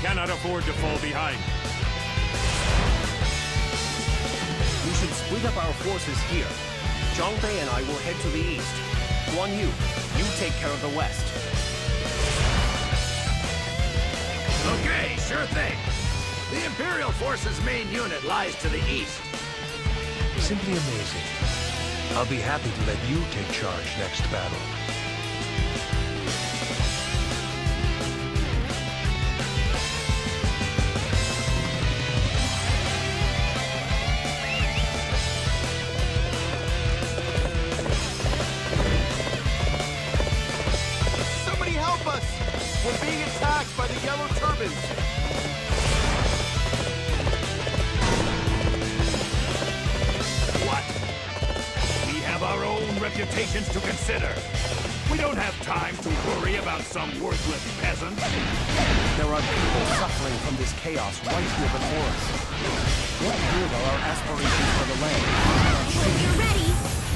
cannot afford to fall behind. We should split up our forces here. Zhongbei and I will head to the east. Guan Yu, you take care of the west. Okay, sure thing. The Imperial Force's main unit lies to the east. Simply amazing. I'll be happy to let you take charge next battle. Somebody help us! We're being attacked by the Yellow Turbans! What? We have our own reputations to consider. We don't have time to worry about some worthless peasant. There are people suffering from this chaos right here before us. What good are our aspirations for the land? When you're ready!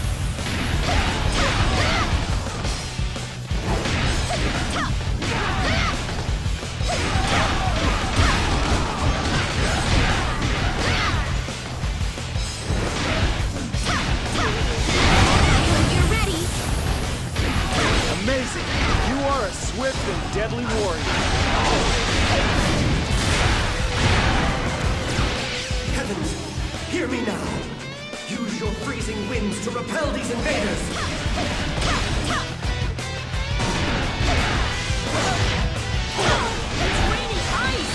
Amazing! You are a swift and deadly warrior. Heavens, hear me now. Use your freezing winds to repel these invaders. It's raining ice!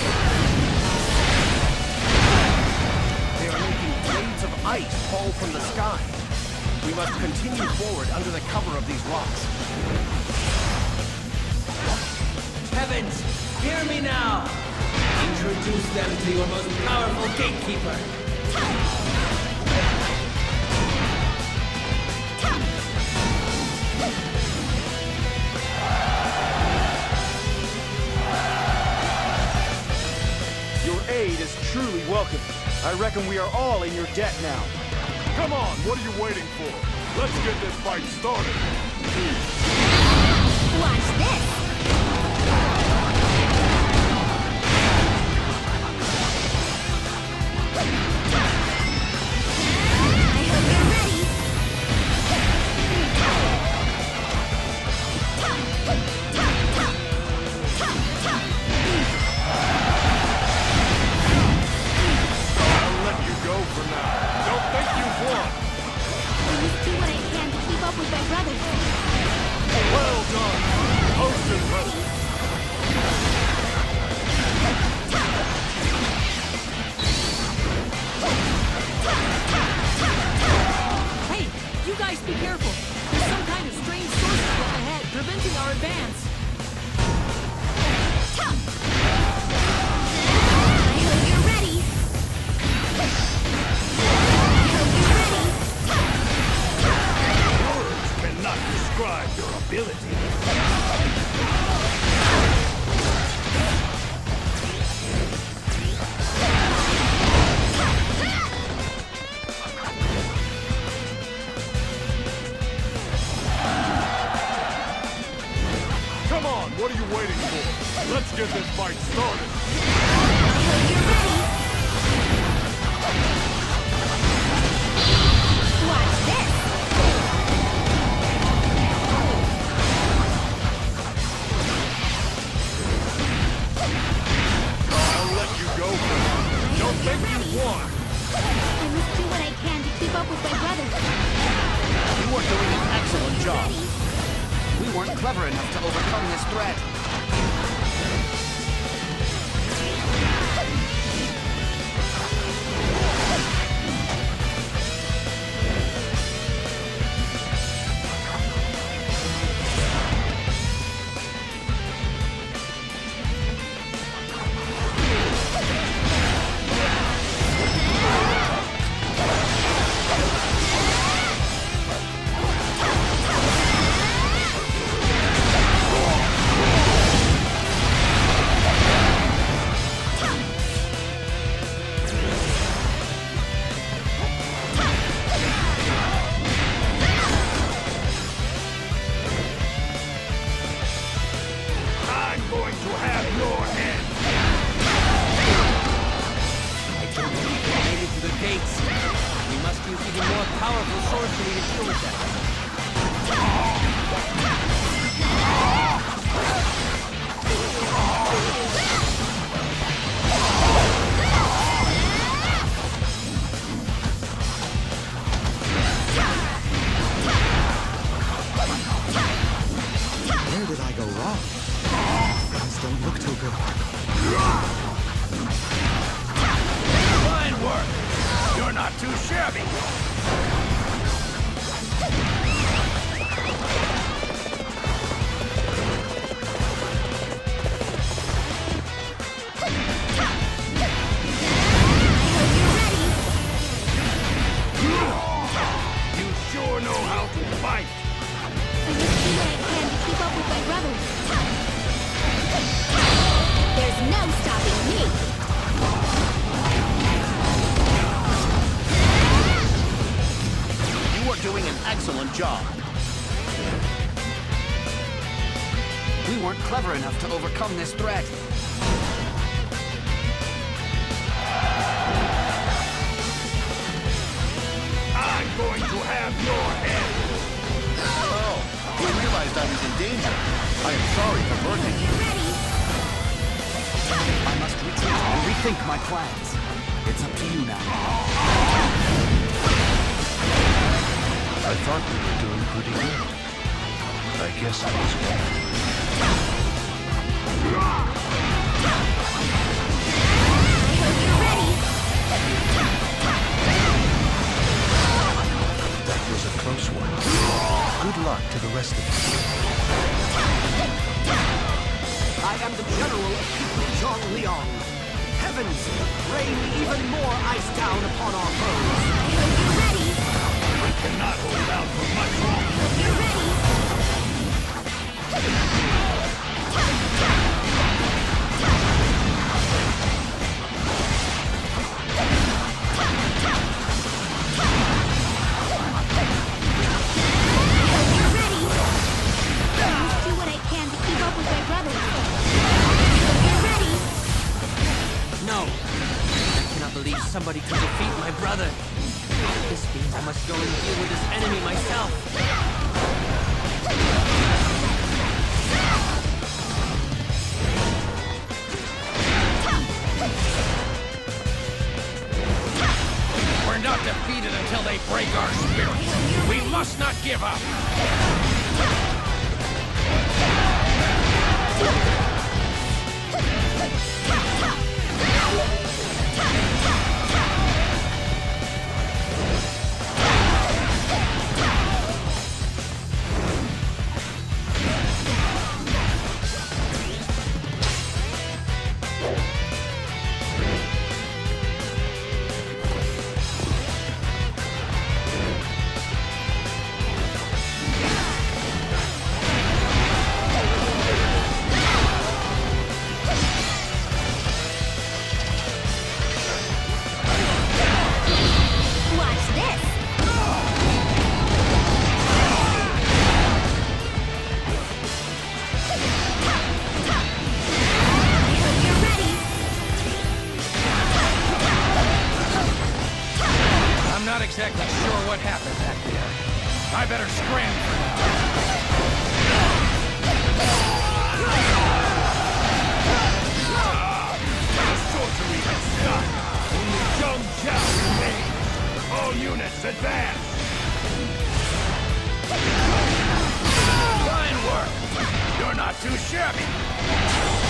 They are making blades of ice fall from the sky. We must continue forward under the cover of these rocks. Heavens, hear me now. Introduce them to your most powerful gatekeeper. Your aid is truly welcome. I reckon we are all in your debt now. Come on, what are you waiting for? Let's get this fight started. Watch this! I hope you're ready! I'll let you go for now. Don't think you've won. I must do what I can to keep up with my brothers. Well done. Most impressive. Hey, you guys be careful. There's some kind of strange source up ahead, preventing our advance. I hope you're ready! Words cannot describe your ability. Come on, what are you waiting for? Let's get this fight started. I hope you're ready! Watch this! I'll let you go for now. Don't think you won. I must do what I can to keep up with my brothers. You are doing an excellent job. Ready? We weren't clever enough to overcome this threat. powerful sorcery to deal with that. Where did I go wrong? Things don't look too good. Fine work! You're not too shabby! You sure know how to fight! I just do what I can to keep up with my brothers. There's no stopping me! You are doing an excellent job. We weren't clever enough to overcome this threat. I'm going to have your head! Oh, you realized I was in danger. I am sorry for burning you. Ready? I must retreat and rethink my plans. It's up to you now. I thought we were doing pretty good. I guess I was wrong. That was a close one. Good luck to the rest of us. I am the General of People Zhongliang. Heavens, rain even more ice down upon our foes. Ready? We cannot hold out for much longer! You're ready? You're ready? I just do what I can to keep up with my brothers. You're ready? No! I cannot believe somebody could defeat my brother. This means I must go and deal with this enemy myself. We're not defeated until they break our spirits. We must not give up. Watch this! You're ready? I'm not exactly sure what happened back there. I better scramble. The sorcery has stopped! Only Zhong Zhao remains! All units advance! Fine work! You're not too shabby!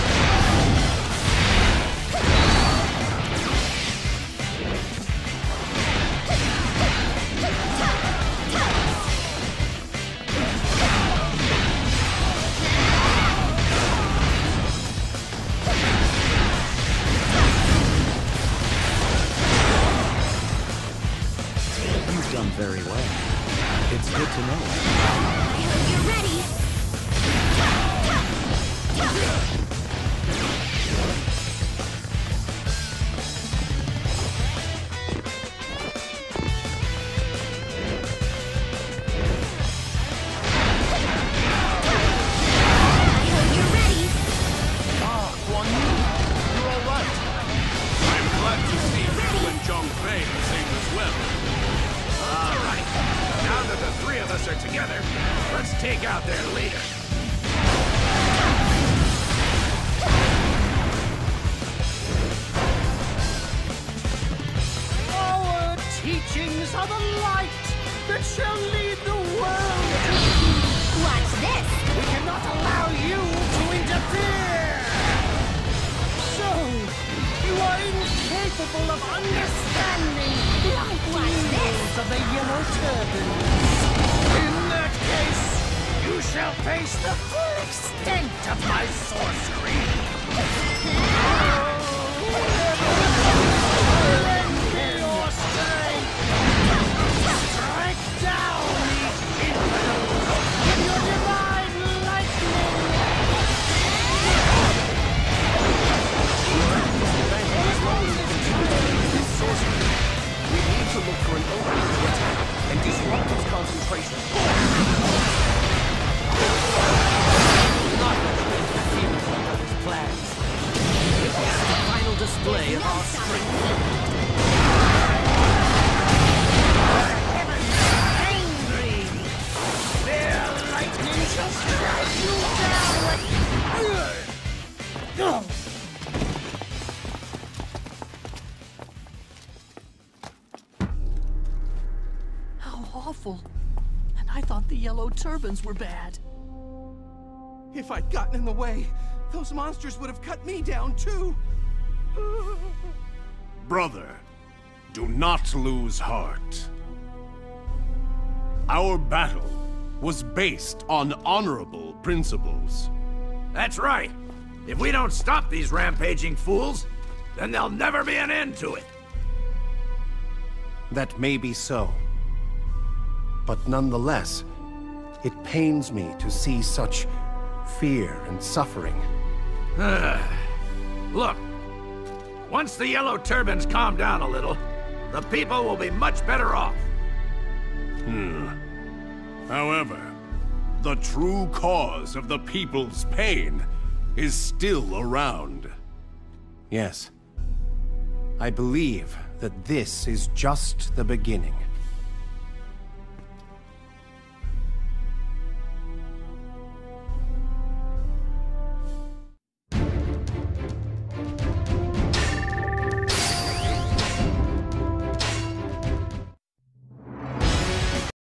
You've done very well. It's good to know. You're ready? together. Let's take out their leader. Our teachings are the light that shall lead the world to peace. Watch this! We cannot allow you to interfere! So, you are incapable of understanding the ideals of the Yellow Turbans. In that case, you shall face the full extent of my sorcery. Lend your strength. Strike down these infidels with your divine lightning. This sorcery. We need to look for an opening to attack and disrupt its concentration. Not defeat his plans. This is the final display of our strength. Angry. Their lightning shall strike you down. How awful. And I thought the Yellow Turbans were bad. If I'd gotten in the way, those monsters would have cut me down too. Brother, do not lose heart. Our battle was based on honorable principles. That's right. If we don't stop these rampaging fools, then there'll never be an end to it. That may be so. But nonetheless, it pains me to see such fear and suffering. Look, once the Yellow Turbans calm down a little, the people will be much better off. However, the true cause of the people's pain is still around. Yes. I believe that this is just the beginning.